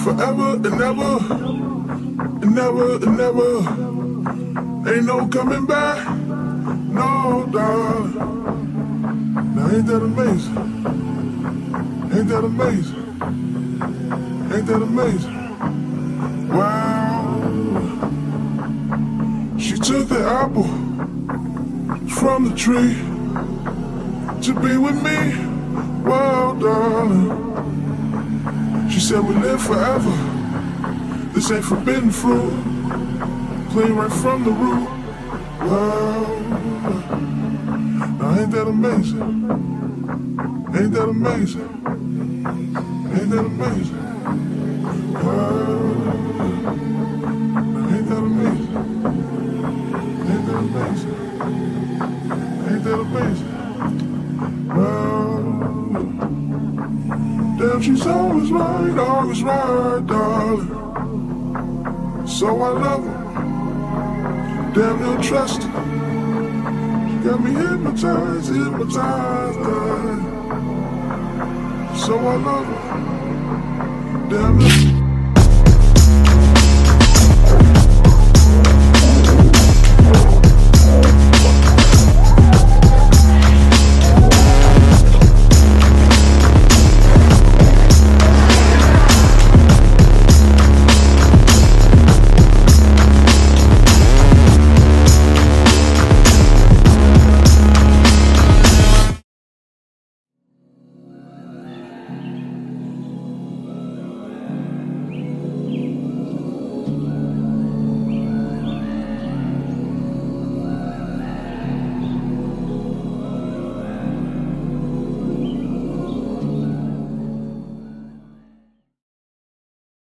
forever and never, and never, and never. Ain't no coming back, no, darling. Now ain't that amazing? Ain't that amazing? Ain't that amazing? Wow. She took the apple from the tree to be with me. Wow, darling. She said we live forever. This ain't forbidden fruit. Clean right from the root. Wow. Now ain't that amazing? Ain't that amazing? Ain't that amazing? Wow. Now ain't that amazing? Ain't that amazing? Ain't that amazing? Wow. Damn, she's always right, darling. So I love her. Damn, you'll trust her. She got me hypnotized, darling. So I love her. Damn,